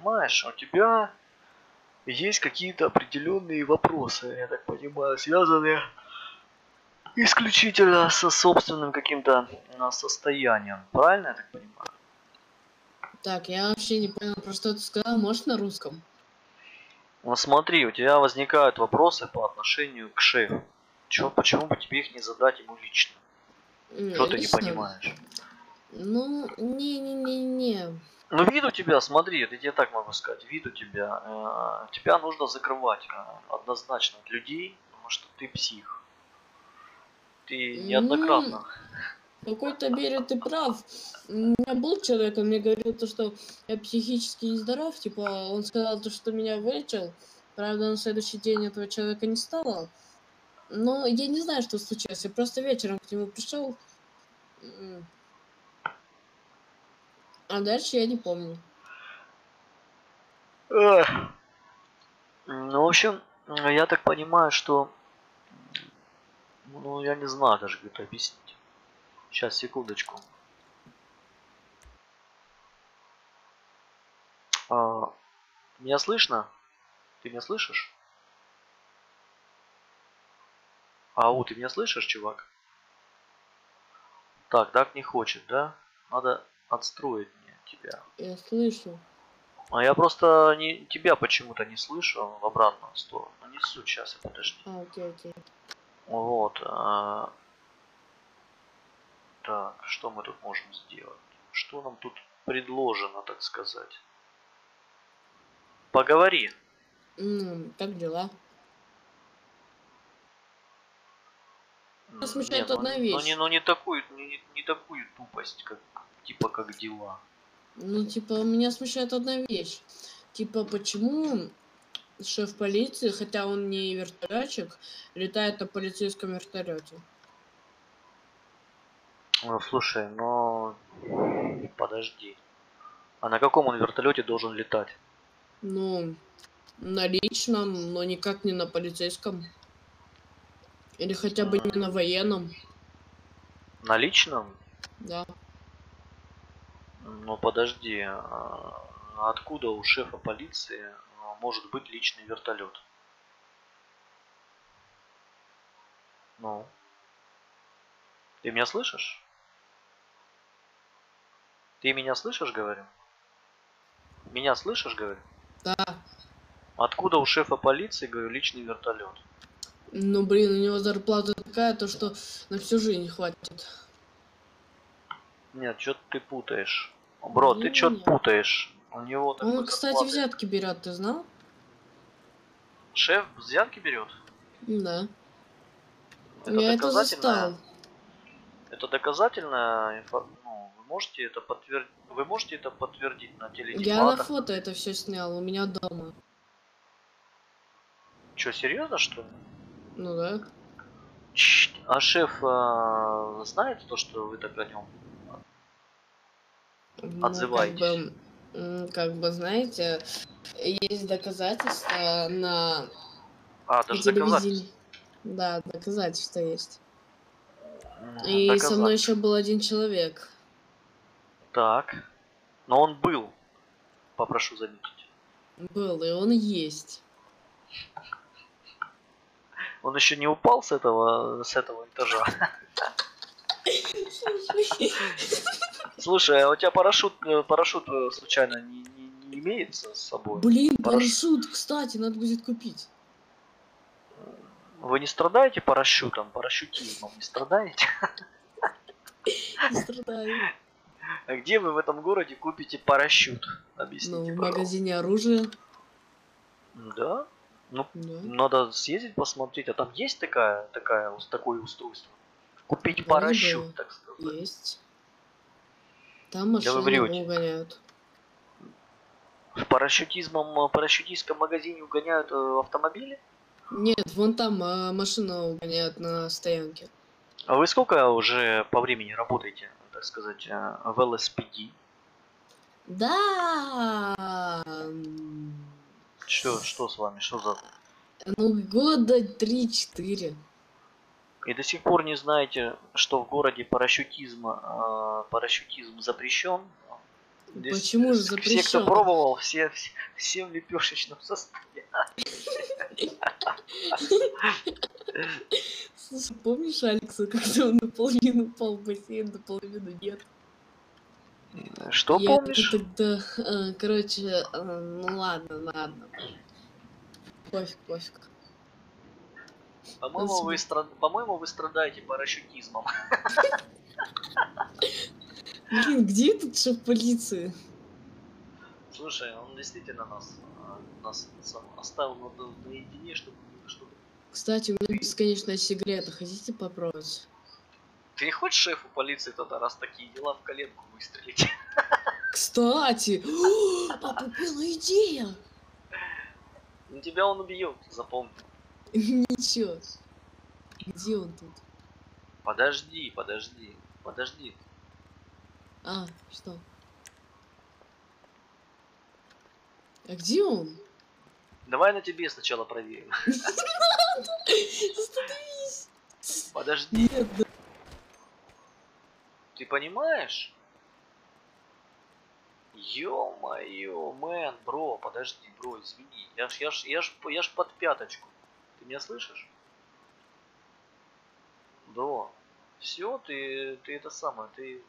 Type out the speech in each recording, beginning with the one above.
понимаешь, у тебя есть какие-то определенные вопросы, я так понимаю, связанные исключительно со собственным каким-то состоянием. Правильно я так понимаю? Так, я вообще не понял, про что ты сказал. Может, на русском? Ну смотри, у тебя возникают вопросы по отношению к шефу. Почему бы тебе их не задать ему лично? Что ты не Лично? понимаешь? Ну, не-не-не-не. Ну вид у тебя, смотри, я тебе так могу сказать, вид у тебя, тебя нужно закрывать однозначно от людей, потому что ты псих. Ты Ну, неоднократно. в какой-то мере ты прав. У меня был человек, он мне говорил, то, что я психически нездоров. Типа, он сказал, то, что меня вылечил. Правда, на следующий день этого человека не стало. Но я не знаю, что случилось. Я просто вечером к нему пришел. А дальше я не помню. Эх. Ну, в общем, я так понимаю, что, ну, я не знаю даже, как это объяснить. Сейчас, секундочку. А, Меня слышно? Ты меня слышишь? Ау, ты меня слышишь, чувак? Так не хочет, да? Надо отстроить мне тебя. Я слышу. А я просто тебя почему-то не слышу в обратную сторону. Не суть, сейчас, подожди. Окей, окей. Вот. Так, что мы тут можем сделать? Что нам тут предложено, так сказать? Поговори. Как дела? Меня Не, смущает ну, одна вещь. ну не такую, не такую тупость, как типа как дела. Ну, типа, меня смущает одна вещь. Типа, почему шеф полиции, хотя он не вертолетчик, летает на полицейском вертолете? Ну, слушай, ну подожди. А на каком он вертолете должен летать? Ну, на личном, но никак не на полицейском. Или хотя бы не на военном. На личном? Да. Ну подожди, откуда у шефа полиции может быть личный вертолет? Ну, ты меня слышишь? Ты меня слышишь, говорю? Меня слышишь, говорю? Да. Откуда у шефа полиции, говорю, личный вертолет? Ну, блин, у него зарплата такая, то что на всю жизнь хватит. Нет, что-то ты путаешь. Бро, ты что-то Не-не-не. путаешь. У него такой Он, кстати, зарплаты. взятки берет, ты знал? Шеф взятки берет? Да. Это Я это доказательная. застал. Это доказательная ну, вы можете это подтвердить на Я на теледебатах? фото это все снял, у меня дома. Что, серьезно, что ли? Ну да. А шеф знает то, что вы так о нем Ну, отзываетесь? как бы, знаете, есть доказательства на Даже телевидении. доказательств. Да, доказательства есть. Ну, И со мной еще доказательств. был один человек. Так. Но он был, попрошу заметить. Был, и он есть. Он еще не упал с этого этажа. Слушай. Слушай, а у тебя парашют случайно не имеется с собой? Блин, парашют, кстати, надо будет купить. Вы не страдаете парашютом, парашютизмом не страдаете? Не страдаю. А где вы в этом городе купите парашют? Ну, Объясните, в пожалуйста. магазине оружия. Да? Ну, Да. надо съездить посмотреть. А там есть такое устройство? Купить Вроде парашют, бы так сказать. есть. Там Да вы машины врете. угоняют. В парашютистском магазине угоняют автомобили? Нет, вон там машину угоняют на стоянке. А вы сколько уже по времени работаете, так сказать, в ЛСПД? Да. Что с вами? Что за... Ну, года 3-4. И до сих пор не знаете, что в городе парашютизм запрещен? Здесь Почему же все, кто запрещен? пробовал, все в лепешечном состоянии. Слушай, помнишь Алекса, когда он наполовину упал в бассейн, наполовину нет? Что Я ему помнишь? тогда, короче, ну ладно, пофиг, пофиг. Он себе... По-моему, вы страдаете парашютизмом. Блин, где этот шеф полиции? Слушай, он действительно нас оставил наедине, чтобы Кстати, у меня ты... бесконечная сигарета. Хотите попробовать? Ты не хочешь шефу полиции тогда, раз такие дела, в коленку выстрелить? Кстати! А попила идея! Ну тебя он убьет, запомни. Ничего. Где он тут? Подожди. А, что? А где он? Давай на тебе сначала проверим. Остановись! Подожди. Нет, да. Ты понимаешь? Ё-моё, мэн, бро, подожди, бро, извини. Я ж под пяточку. Ты меня слышишь? Бро, все, ты это самое, ты...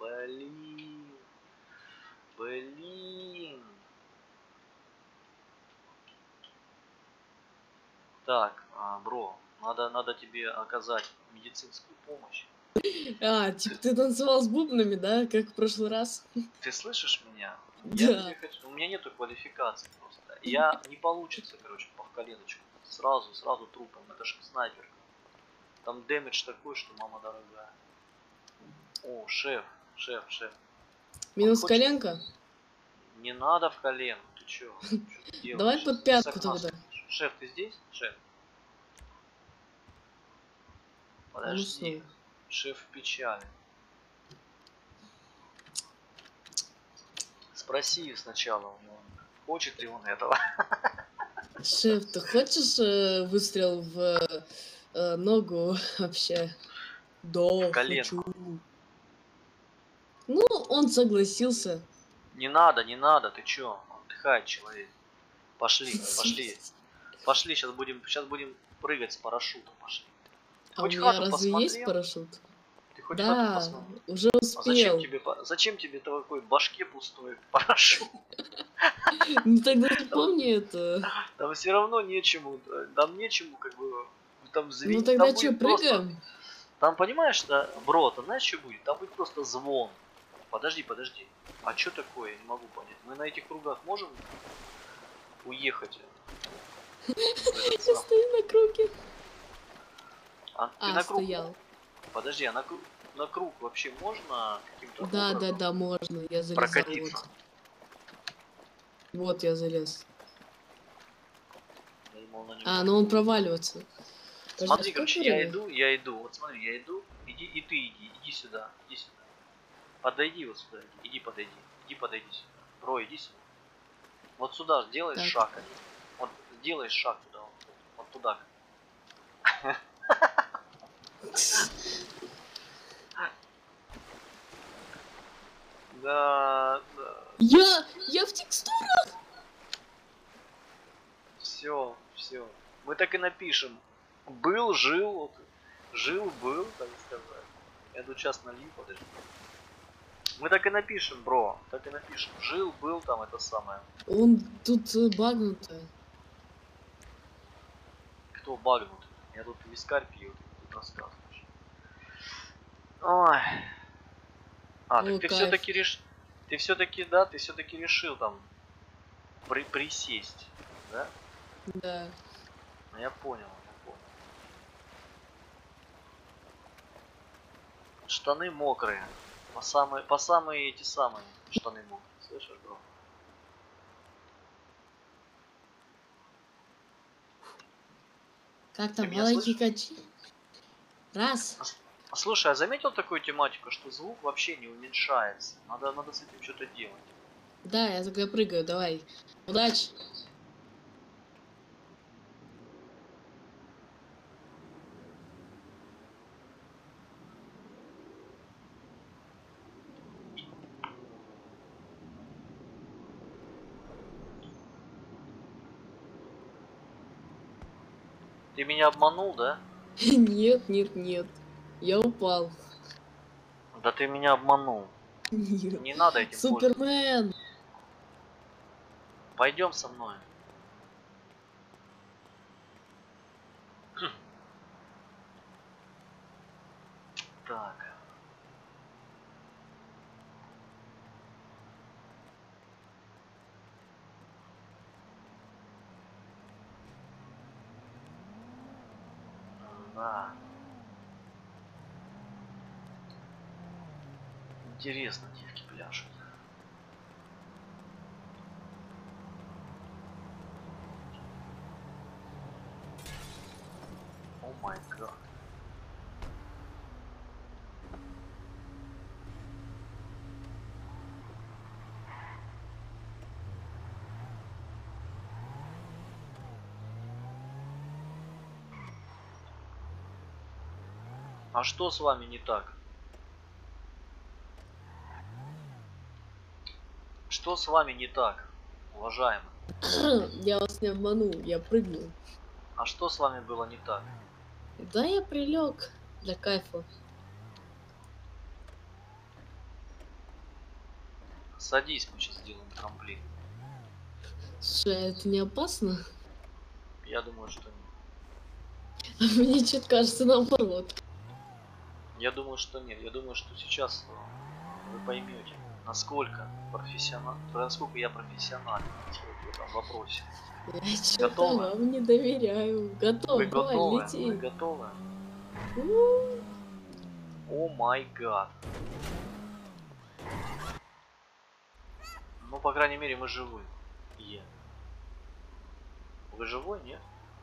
Блин. Так, бро, надо тебе оказать медицинскую помощь. А, типа ты танцевал с бубнами, да, как в прошлый раз? Ты слышишь меня? Я тебе Да. хочу... У меня нету квалификации просто. Я не получится, короче, по в коленочку. Сразу трупом. Это ж снайперка. Там дэмэдж такой, что мама дорогая. О, шеф. Он Минус хочет... коленка? Не надо в колен. Ты чё? Что ты Давай делаешь? под С пятку окна тогда. смотришь. Шеф, ты здесь? Шеф, Он подожди. уснул. Шеф в печали. Спроси сначала у него, хочет ли он этого. Шеф, ты хочешь выстрел в ногу вообще? В Да, хочу. коленку. Ну, он согласился. Не надо, ты чё? Отдыхает человек. Пошли. Сейчас будем прыгать с парашютом, пошли. Ты А у хоть меня хату разве есть посмотрел? парашют? Ты хоть хату Да, посмотрел? уже А успел. зачем тебе такой башке пустой парашют? Ну тогда Там, запомни это. там все равно нечему, там нечему как бы, там Ну звенит, там тогда что, будет просто, прыгаем? там понимаешь, да, бро, там знаешь что будет? Там будет просто звон. Подожди. А что такое? Я не могу понять. Мы на этих кругах можем уехать в этот Я сам? стою на круге. А ты А, на круг стоял. Подожди, а на круг вообще можно каким-то образом Да, можно. Я залезал прокатиться? вот. Вот я залез. Я думал, на нем А, можно ну он было. проваливаться. Подожди, а Смотри, сколько короче, времени? я иду. Вот смотри, я иду. Иди сюда, иди сюда. Подойди вот сюда, иди подойди сюда. Бро, иди сюда. Вот сюда делаешь Так. шаг один. Вот делаешь шаг туда, вот туда. Да. Я в текстурах! Все. Мы так и напишем. Жил, был, так сказать. Я тут сейчас налью, подожди. Мы так и напишем, бро. Так и напишем. Жил, был там это самое. Он тут багнутый. Кто багнут? Я тут вискарь пью, ты тут рассказываешь. Ой. Так О, ты кайф. все-таки ты все-таки решил там присесть, да? Да. Ну, я понял. Штаны мокрые. По самые эти самые штаны мокрые. Слышишь, бро? Как Ты там, меня маленький слышишь? качи? Раз. Слушай, а заметил такую тематику, что звук вообще не уменьшается? Надо с этим что-то делать. Да, я тогда прыгаю, давай. Удачи. Ты меня обманул, да? Нет, нет, нет. Я упал. Да ты меня обманул. Нет. Не надо этим пользоваться. Супермен! Пойдем со мной. Так. Да. Интересно, девки пляшут. О май гад. А что с вами не так? Что с вами не так, уважаемый? Я вас не обманул, я прыгнул. А что с вами было не так? Да, я прилег для кайфа. Садись, мы сейчас сделаем трамплин. Слушай, а это не опасно? Я думаю, что нет. А мне что-то кажется наоборот. Я думаю, что нет. Я думаю, что сейчас вы поймете, насколько насколько я профессионален в этом вопросе. Я что-то Готовы? вам не доверяю. Готов, Вы давай, готовы? лети. Вы готовы? У, О май гад. Ну, по крайней мере, мы живы. Вы живой, нет?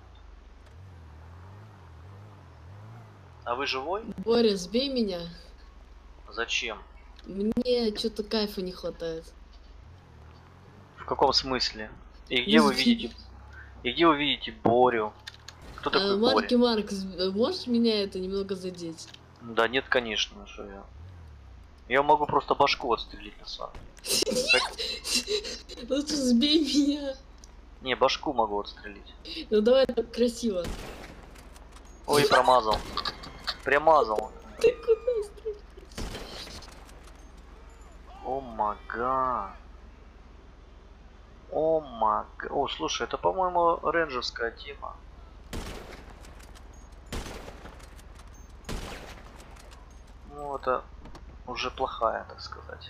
А вы живой? Боря, сбей меня. Зачем? Мне что-то кайфа не хватает. В каком смысле? И Ну, где вы сбей. видите? И где вы видите Борю? Кто такой Марки Боря? Марк, можешь меня это немного задеть? Да нет, конечно, что я. Я могу просто башку отстрелить на самом деле. Ну ты сбей меня. Не, башку могу отстрелить. Ну давай так красиво. Ой, промазал. Промазал. Ты куда стреляешь? О мага. О мага. О, слушай, это, по-моему, рейнджерская тема. Ну, это уже плохая, так сказать.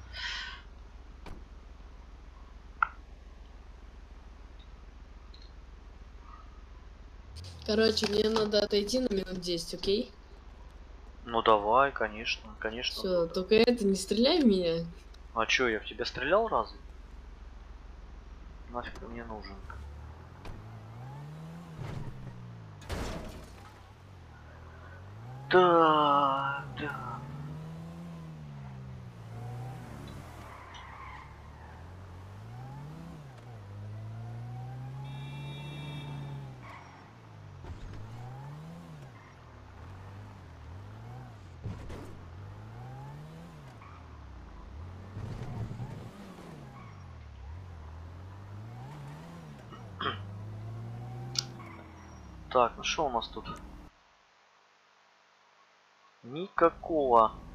Короче, мне надо отойти на минут 10, окей? Ну давай, конечно, конечно. Все, буду. только это не стреляй в меня. А чё, я в тебя стрелял разве? Нафиг ты мне нужен? Да, да. Так, ну что у нас тут? Никакого